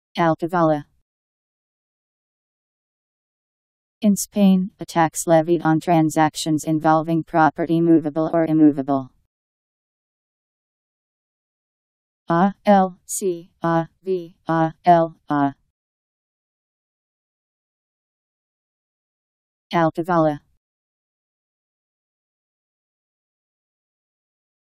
Alcavala. In Spain, a tax levied on transactions involving property movable or immovable. Alcavala.